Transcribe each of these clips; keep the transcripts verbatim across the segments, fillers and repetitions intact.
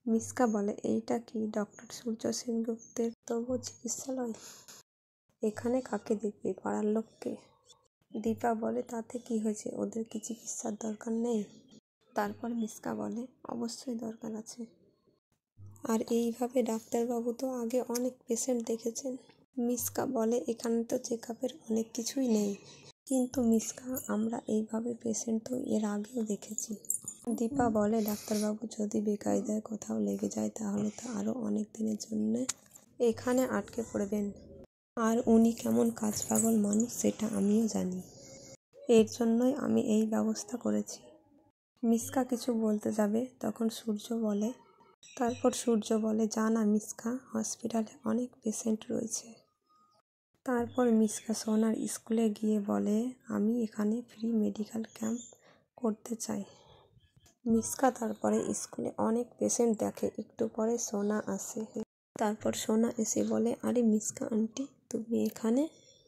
মিসকা বলে, এইটা কি ডক্টর সূর্য সেনগুপ্তের তবু চিকিৎসালয়? এখানে কাকে দেখবি, পাড়ার লোককে? দীপা বলে, তাতে কি হয়েছে, ওদের কি চিকিৎসার দরকার নেই? তারপর মিসকা বলে, অবশ্যই দরকার আছে। আর এইভাবে ডাক্তারবাবু তো আগে অনেক পেশেন্ট দেখেছেন। মিসকা বলে, এখানে তো চেক আপের অনেক কিছুই নেই। কিন্তু মিসকা, আমরা এইভাবে পেশেন্ট তো এর আগেও দেখেছি। দীপা বলে, ডাক্তারবাবু যদি বেকায়দায় কোথাও লেগে যায় তাহলে তো আরও অনেক দিনের জন্য এখানে আটকে পড়বেন। আর উনি কেমন কাজ পাগল মানুষ সেটা আমিও জানি। এর জন্যই আমি এই ব্যবস্থা করেছি। মিসকা কিছু বলতে যাবে, তখন সূর্য বলে তারপর সূর্য বলে, জানা মিসকা, হসপিটালে অনেক পেশেন্ট রয়েছে। তারপর মিসকা সোনার স্কুলে গিয়ে বলে, আমি এখানে ফ্রি মেডিকেল ক্যাম্প করতে চাই। মিসকা তারপরে স্কুলে অনেক পেশেন্ট দেখে। একটু পরে সোনা আসে। তারপর সোনা এসে বলে, আরে মিসকা আন্টি, তুমি এখানে?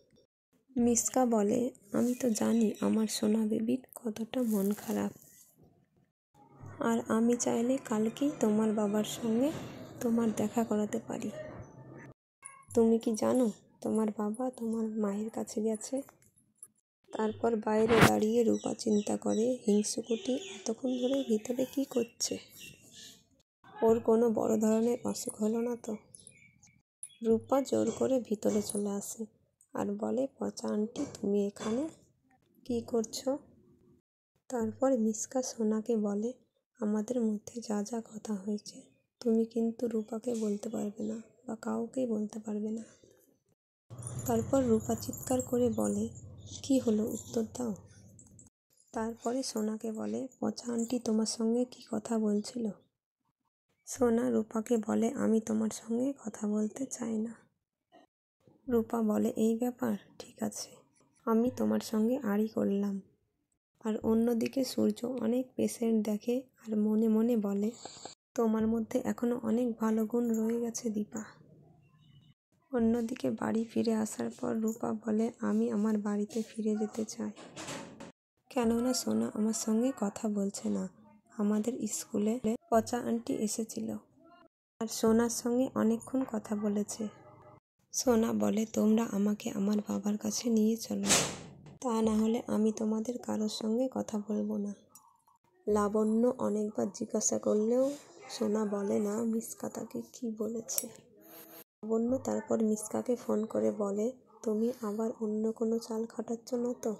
মিসকা বলে, আমি তো জানি আমার সোনা বেবির কতটা মন খারাপ, আর আমি চাইলে কালকেই তোমার বাবার সঙ্গে তোমার দেখা করাতে পারি। তুমি কি জানো তোমার বাবা তোমার মায়ের কাছে গেছে? তারপর বাইরে দাঁড়িয়ে রূপা চিন্তা করে, হিংসুকুটি এতক্ষণ ধরে ভিতরে কি করছে? ওর কোনো বড় ধরনের অসুখ হলো না তো? রূপা জোর করে ভিতরে চলে আসে আর বলে, পচা আন্টি, তুমি এখানে কি করছো? তারপর মিসকা সোনাকে বলে, আমাদের মধ্যে যা যা কথা হয়েছে তুমি কিন্তু রূপাকে বলতে পারবে না বা কাউকেই বলতে পারবে না। তারপর রূপা চিৎকার করে বলে, কি হলো, উত্তর দাও। তারপরে সোনাকে বলে, পচা আন্টি তোমার সঙ্গে কি কথা বলছিল? সোনা রূপাকে বলে, আমি তোমার সঙ্গে কথা বলতে চাই না। রূপা বলে, এই ব্যাপার, ঠিক আছে, আমি তোমার সঙ্গে আড়ি করলাম। আর অন্যদিকে সূর্য অনেক পেশেন্ট দেখে আর মনে মনে বলে, তোমার মধ্যে এখনো অনেক ভালো গুণ রয়ে গেছে দীপা। অন্যদিকে বাড়ি ফিরে আসার পর রূপা বলে, আমি আমার বাড়িতে ফিরে যেতে চাই, কেননা সোনা আমার সঙ্গে কথা বলছে না। আমাদের স্কুলে পচা আন্টি এসেছিল আর সোনার সঙ্গে অনেকক্ষণ কথা বলেছে। সোনা বলে, তোমরা আমাকে আমার বাবার কাছে নিয়ে চলো, তা না হলে আমি তোমাদের কারোর সঙ্গে কথা বলবো না। লাবণ্য অনেকবার জিজ্ঞাসা করলেও সোনা বলে না মিসকা তাকে কি বলেছে। লাবণ্য তারপর মিসকাকে ফোন করে বলে, তুমি আবার অন্য কোনো চাল খাটাচ্ছ না তো?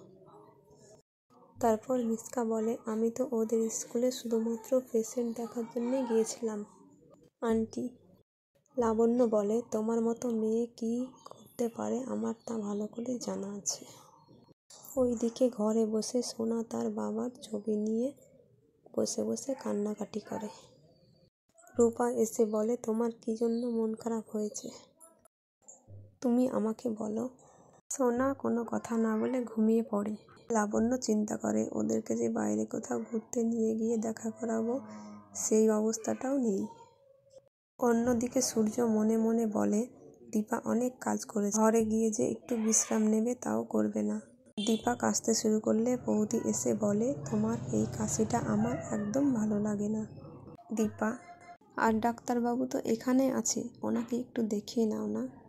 তারপর মিসকা বলে, আমি তো ওদের স্কুলে শুধুমাত্র পেশেন্ট দেখার জন্যে গিয়েছিলাম আন্টি। লাবণ্য বলে, তোমার মতো মেয়ে কি করতে পারে আমার তা ভালো করে জানা আছে। ওইদিকে ঘরে বসে সোনা তার বাবার ছবি নিয়ে বসে বসে কান্নাকাটি করে। রূপা এসে বলে, তোমার কি জন্য মন খারাপ হয়েছে, তুমি আমাকে বলো। সোনা কোনো কথা না বলে ঘুমিয়ে পড়ে। লাবণ্য চিন্তা করে, ওদেরকে যে বাইরে কোথাও ঘুরতে নিয়ে গিয়ে দেখা করাবো সেই অবস্থাটাও নেই। অন্যদিকে সূর্য মনে মনে বলে, দীপা অনেক কাজ করেছে, ঘরে গিয়ে যে একটু বিশ্রাম নেবে তাও করবে না। দীপা কাশতে শুরু করলে বৌদি এসে বলে, তোমার এই কাশিটা আমার একদম ভালো লাগে না দীপা, আর ডাক্তারবাবু তো এখানে আছে, ওনাকে একটু দেখিয়ে নাও না।